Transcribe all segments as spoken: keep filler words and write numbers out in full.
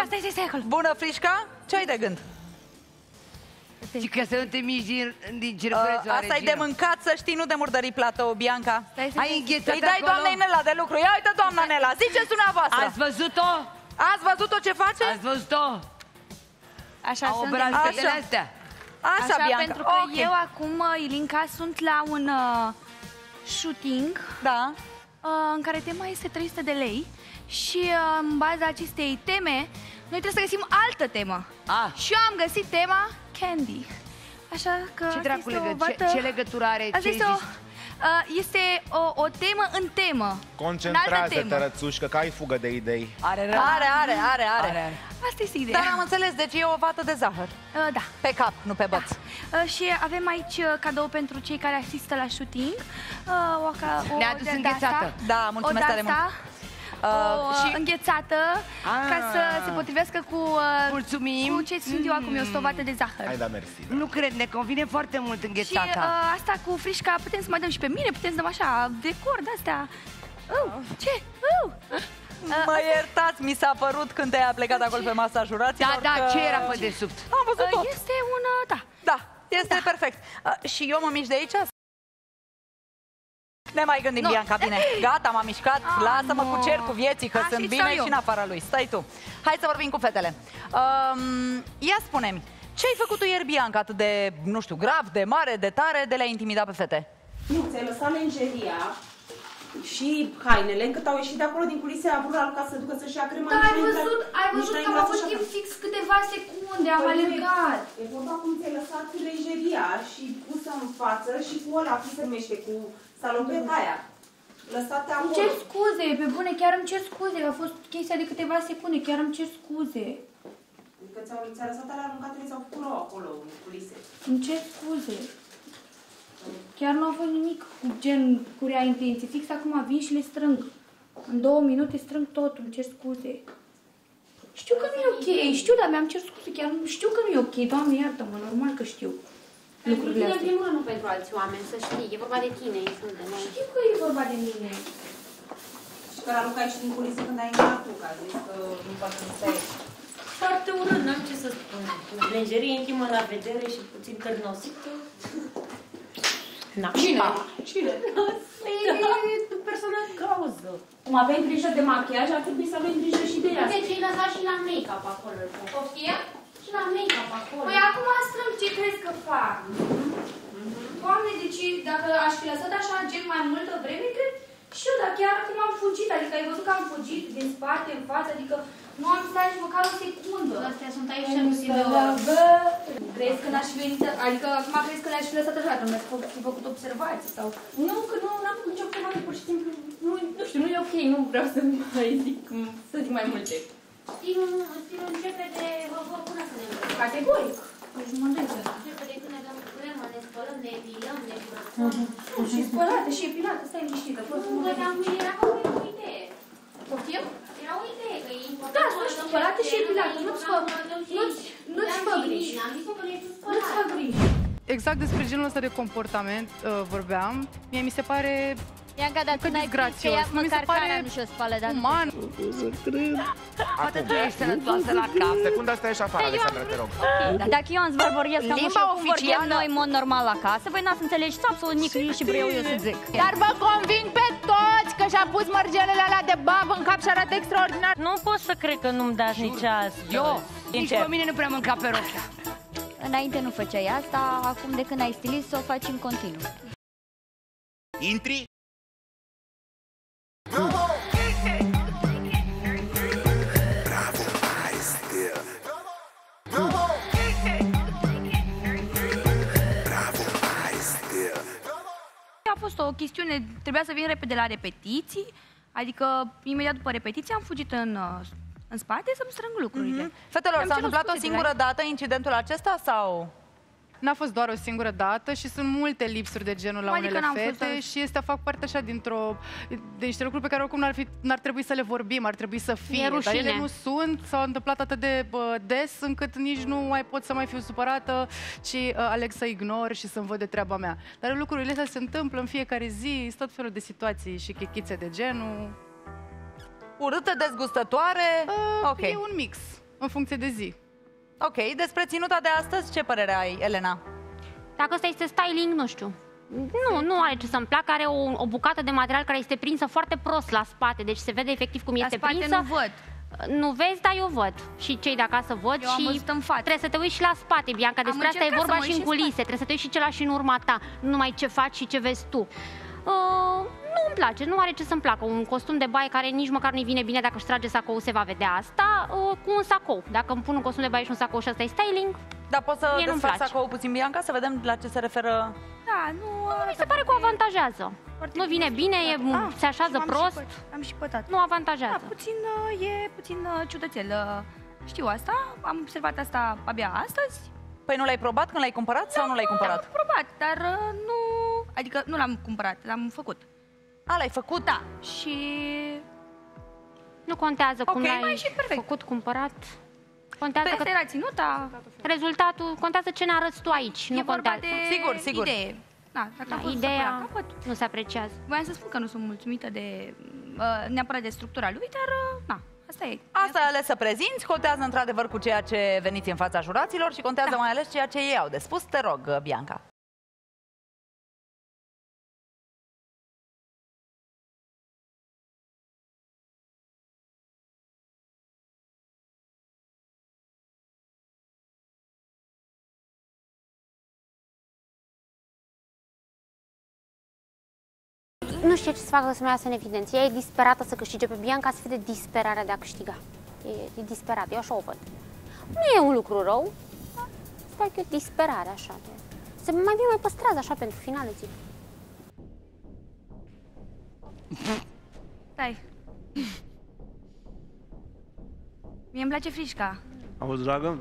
Frișca, stai, stai, stai acolo. Bună, Frișca, ce ai de gând? Și că să nu te miști din, din cerculețul, uh, Asta e de mâncat, să știi, nu de murdării plată, o Bianca. Stai, stai, ai înghețat. Îi dai acolo? doamnei Nela de lucru. Ia uite, doamna Nela, ziceți dumneavoastră. Ați văzut-o? Ați văzut-o ce face? Ați văzut-o? Așa Au sunt. obrazele Așa. astea. Așa, Așa, Bianca. pentru că Ok. eu acum, Ilinca, sunt la un uh, shooting Da. uh, în care tema este trei sute de lei și uh, în baza acestei teme noi trebuie să găsim altă temă. Ah. Și eu am găsit tema Candy. Așa că Ce asta dracu este o legă? Ce, vată- ce legătură are Asta ce ai este o, zis? uh, este o, o temă în temă. în altă Concentrează-te, temă. Rățușcă, că ai fugă de idei. Are rău. Are, are, are, are. Are, are. Asta este ideea. Dar am înțeles, deci e o vată de zahăr. Uh, da. Pe cap, nu pe băț. Uh, și avem aici uh, cadou pentru cei care asistă la shooting. Uh, o, ca, o Ne-a adus de- înghețată. de-asta, Da, mulțumesc o tare mult. de-asta, Uh, o și și... înghețată Ah. ca să se potrivească cu, uh, Mulțumim. cu ce sunt eu acum. Eu sunt o vată de zahăr. Hai, da, mersi. Da. Nu cred, ne convine foarte mult Și înghețata. uh, asta cu frișca putem să mai dăm și pe mine, putem să dăm așa, decor de-astea. Uh, ce? Uh. mă iertați, mi s-a părut când te-ai plecat acolo pe masa juraților. Da, da, că... ce era pe desubt? Am văzut Uh, tot. este un, uh, da. Da, este perfect. Uh, și eu mă mișc de aici? Ne mai gândim, Nu. Bianca, bine. Gata, m-am mișcat. Ah, Lasă-mă nu. cu cercul vieții, că Așa sunt stau bine eu. și în afara lui. Stai tu. Hai să vorbim cu fetele. Um, ia spune-mi, ce ai făcut tu ieri, Bianca, atât de, nu știu, grav, de mare, de tare, de le-ai intimidat pe fete? Nu, ți-ai lăsat lenjeria și hainele, încât au ieșit de acolo din culise, a vrut ca să ducă să-și ia crema. Dar ai nici n-a văzut, intrat- ai nici văzut n-a că am intrat avut așa. timp fix câteva secunde, am Păi nu e- alergat. E vorba cum ți-ai lăsat lenjeria și pusă în față și cu ăla, cum se numește, cu salopeta aia. Lăsate Îmi acolo. cer scuze, pe bune, chiar îmi cer scuze, a fost chestia de câteva secunde, chiar îmi cer scuze. Adică ți-au ți-a lăsat alea aruncatele, ți-au făcut rău acolo, în culise. Îmi cer scuze. Chiar nu a fost nimic cu gen cu rea intenție. Fix acum vin și le strâng. În două minute strâng totul, îmi cer scuze. Știu că nu e ok, știu, dar mi-am cer scuze, chiar nu- știu că nu e ok, Doamne iartă-mă, normal că știu. Pentru Lucrurile tine, în astea. primul rând, nu pentru alți oameni, să știi. E vorba de tine, nici nu de noi. Știu că e vorba de mine. Și că l-a aruncat și din culise când ai intrat tu, că a zis că nu poate să stai. Foarte urât, n-am ce să spun. Lenjerie intimă la vedere și puțin cărnosită. Cine? Cine? E persoana în cauză. Cum avem grijă de machiaj, ar trebui să avem grijă și de ea. Deci îi lăsa și la make-up acolo. Poftie? Și la make-up acolo. Păi acum strâng, ce crezi că fac? Doamne, deci dacă aș fi lăsat așa gen mai multă vreme, cred și eu, dar chiar acum am fugit, adică ai văzut că am fugit din spate, în față, adică nu am stat nici măcar o secundă. Astea sunt aici și de Crezi că n-aș fi venit, adică acum crezi că le-aș fi lăsat așa, că mi-ați fă- fi făcut observații sau... Nu, că nu am făcut nicio observație, pur și simplu, nu, nu știu, nu e ok, nu vreau să mai zic, să zic mai multe. Stilul, stilul începe de vă până să ne îmbrăcăm. Categoric. Deci mă gândesc. Începe de când ne dăm cremă, ne spălăm, ne epilăm, ne curățăm. Nu, și spălate, și epilate, stai liniștită. Poți să Nu, mă vedeam gândesc. că era ca o idee. Poftim? Era o idee, că e important. Da, să sunt lăsăm spălate și cremă, epilate, ne nu-ți epilăm, fă- curățăm și- nu-ți- nu-ți ne-am fă și griji. bine, am zis că ești spălat. Nu-ți fă griji. Exact despre genul ăsta de comportament uh, vorbeam. Mie mi se pare Ianca, dar Că tu n-ai prins că disgrațios. ea Nu mi se măcar pare cara nu și-o spală, dar uman. Poate tu ești sănătoasă la cap. Secunda asta ești afară, Alexandra, te rog. Dar dacă eu am zbărboриesc cam Limba așa cum vorbim oficială- noi în mod normal acasă, voi n-ați înțelegi absolut nimic și vreau eu să zic. Dar vă conving pe toți că și-a pus mărgelele alea de babă în cap și arată extraordinar. Nu pot să cred că nu-mi dați nici asta. Eu, nici pe mine nu prea mânca pe rochia. Înainte nu făceai asta, acum de când ai stilist o faci în continuu. Intri? A fost o chestiune, trebuia să vin repede la repetiții, adică imediat după repetiție am fugit în, uh, în spate să-mi strâng lucrurile. Mm-hmm. Fetelor, Mi-am s-a cerut întâmplat o scuze de singură la- dată incidentul acesta sau? N-a fost doar o singură dată și sunt multe lipsuri de genul la Adică unele n-am fost fete doar- și este fac parte așa dintr-o... de niște lucruri pe care oricum n-ar, fi, n-ar trebui să le vorbim, ar trebui să fie. E Dar ele rușine. nu sunt, s-au întâmplat atât de bă, des încât nici nu mai pot să mai fiu supărată, ci uh, aleg să ignor și să-mi văd de treaba mea. Dar lucrurile astea se întâmplă în fiecare zi, sunt tot felul de situații și chechițe de genul. Urâtă, dezgustătoare? Uh, Ok. E un mix. în funcție de zi. Ok, despre ținuta de astăzi, ce părere ai, Elena? Dacă ăsta este styling, nu știu. Nu, nu are ce să-mi placă, are o, o bucată de material care este prinsă foarte prost la spate, deci se vede efectiv cum La este spate prinsă. nu văd. Nu vezi, dar eu văd. Și cei de acasă văd Eu am și văzut în față. trebuie să te uiți și la spate, Bianca. Despre asta e încercat vorba să mă și uit în și în culise. Trebuie să te uiți și ce lași în urma ta, nu numai ce faci și ce vezi tu. Uh, nu îmi place, nu are ce să-mi placă. Un costum de baie care nici măcar nu-i vine bine dacă își trage sacou, se va vedea asta, uh, cu un sacou. Dacă îmi pun un costum de baie și un sacou și asta e styling, Da, poți să mie nu-mi desfaci place. sacou puțin, Bianca, să vedem la ce se referă. Da, nu... Mi se pare că o avantajează. Nu vine bine, e, Ah, se așează am și prost, păt- Am și pătat. nu avantajează. Da, puțin, uh, e puțin uh, ciudățel. Uh, Știu asta, am observat asta abia astăzi. Păi nu l-ai probat când l-ai cumpărat sau nu l-ai cumpărat? Am probat, dar uh, nu... Adică nu l-am cumpărat, l-am făcut. A, l-ai făcut? Da, și... Nu contează cum Ok, mai l-ai ieșit perfect. făcut, cumpărat. Contează Asta că era ținuta. rezultatul, contează ce ne arăți tu aici, E nu vorba contează. de Sigur, sigur. idee. Da, dacă Da, a fost ideea să până la capăt. nu se apreciază. Voiam să spun că nu sunt mulțumită de... Uh, neapărat de structura lui, dar... Uh, na, asta e. Asta ai ales să prezinți, contează într-adevăr cu ceea ce veniți în fața juraților și contează Da. mai ales ceea ce ei au de spus. Te rog, Bianca. Nu știe ce să facă să mai iasă în evidență. Ea e disperată să câștige pe Bianca, să vede disperarea de a câștiga. E, e disperată, eu așa o văd. Nu e un lucru rău, dar e o disperare așa. De... Se mai bine mai păstrează așa pentru finalul zi. Stai. Mie îmi place frișca. Auzi, dragă?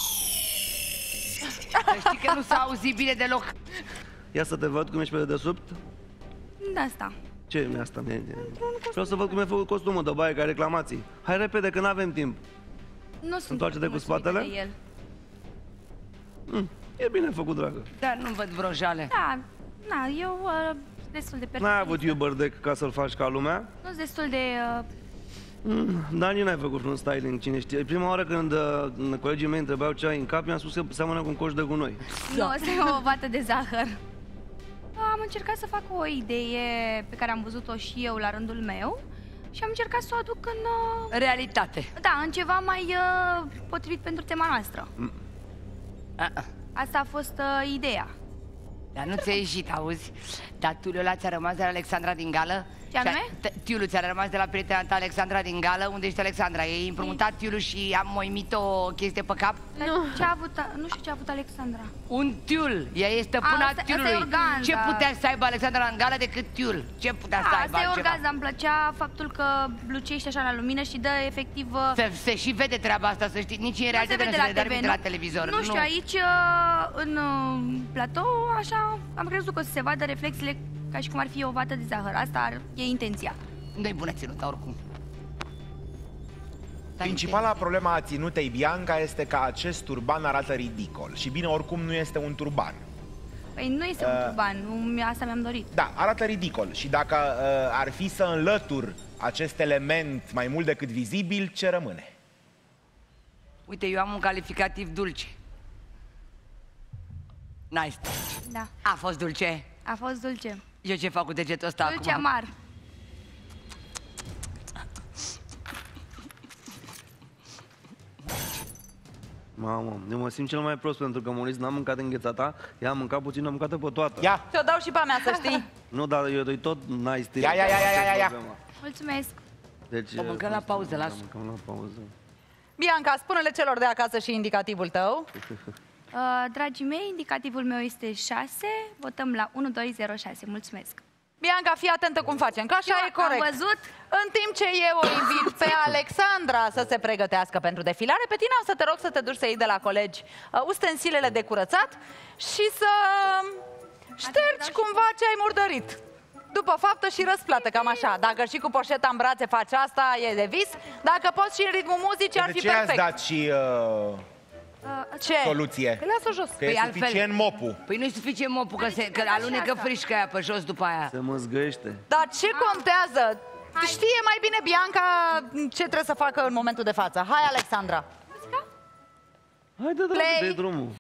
Să știi că nu s-a auzit bine deloc. Ia să te văd cum ești pe dedesubt. De asta. Ce e asta? Vreau să văd cum e făcut costumul de baie, ca reclamații. Hai repede, că n-avem timp. Nu sunt Întoarce-te cu mulțumită spatele? de el. Mm, e bine făcut, dragă. Dar nu văd vreo jale. Da, na, eu uh, destul de N-ai perfect. avut iuber deck ca să-l faci ca lumea? Nu sunt destul de... Uh, Mm, dar nici n-ai făcut un styling, cine știe. Prima oară când uh, colegii mei întrebau ce ai în cap, mi-am spus că seamănă cu un coș de gunoi. Nu, asta e o vată de zahăr. Am încercat să fac o idee pe care am văzut-o și eu la rândul meu și am încercat să o aduc în... Uh, Realitate. da, în ceva mai uh, potrivit pentru tema noastră. Mm. A-a. Asta a fost uh, ideea. Dar nu ți-a ieșit, auzi? Dar Tiulul ăla ți-a rămas de la Alexandra din Gală? Ce anume? Tiulul ți-a rămas de la prietena ta Alexandra din Gală? Unde ești Alexandra? Ei împrumutat Tiulul și am moimit o chestie pe cap? Nu. Ce a avut, nu știu ce a avut Alexandra. Un tiul. Ea e stăpâna A, asta- tiulului. asta e organza. Ce putea să aibă Alexandra în Gală decât tiul? Ce putea să Da, aibă asta e altceva? orgazm, îmi plăcea faptul că lucește așa la lumină și dă efectiv... uh, Se, se și vede treaba asta, să știi. Nici în nu realitate nu se vede, dar T V, de la televizor. Nu știu, aici, uh, în uh, platou, așa, am crezut că o să se vadă reflexiile ca și cum ar fi o vată de zahăr. Asta ar, e intenția. Nu-i bună ținută, oricum. Principala problema a ținutei Bianca este că acest turban arată ridicol. Și bine, oricum nu este un turban. Păi nu este un Uh. turban, nu, asta mi-am dorit. Da, arată ridicol. Și dacă uh, ar fi să înlătur acest element mai mult decât vizibil, ce rămâne? Uite, eu am un calificativ dulce. Nice. Da, A fost dulce. a fost dulce. Eu ce fac cu degetul ăsta Dulce acum? amar. Mamă, eu mă simt cel mai prost pentru că Monis n-am mâncat înghețata, ea a mâncat puțin, am mâncat pe toată. Ia! Ți-o dau și pe a mea, să știi. Nu, dar eu doi tot n-ai stil. Ia, ia, ia, ia, ia, ia. Mulțumesc. Deci, O mâncăm la pauză, las. Mâncăm la pauză. Bianca, spune-le celor de acasă și indicativul tău. Uh, dragii mei, indicativul meu este șase, votăm la unu doi zero șase. Mulțumesc. Bianca, fii atentă cum facem, că așa Eu e corect. am văzut. În timp ce eu o invit pe Alexandra să se pregătească pentru defilare, pe tine am să te rog să te duci să iei de la colegi uh, ustensilele de curățat și să ștergi cumva ce ai murdărit. După faptă și răsplată, cam așa. Dacă și cu poșeta în brațe faci asta, e de vis. Dacă poți și în ritmul muzicii, ar De fi ce ați perfect. dat și uh, Ce? soluție? Că lasă jos. Că e suficient mopul. Păi nu e suficient mopul, că, se, că alunecă frișca aia pe jos după aia. Se măzgăiește. Dar ce contează? Știe mai bine Bianca ce trebuie să facă în momentul de față. Hai, Alexandra. Hai de dragă, Play. dă drumul.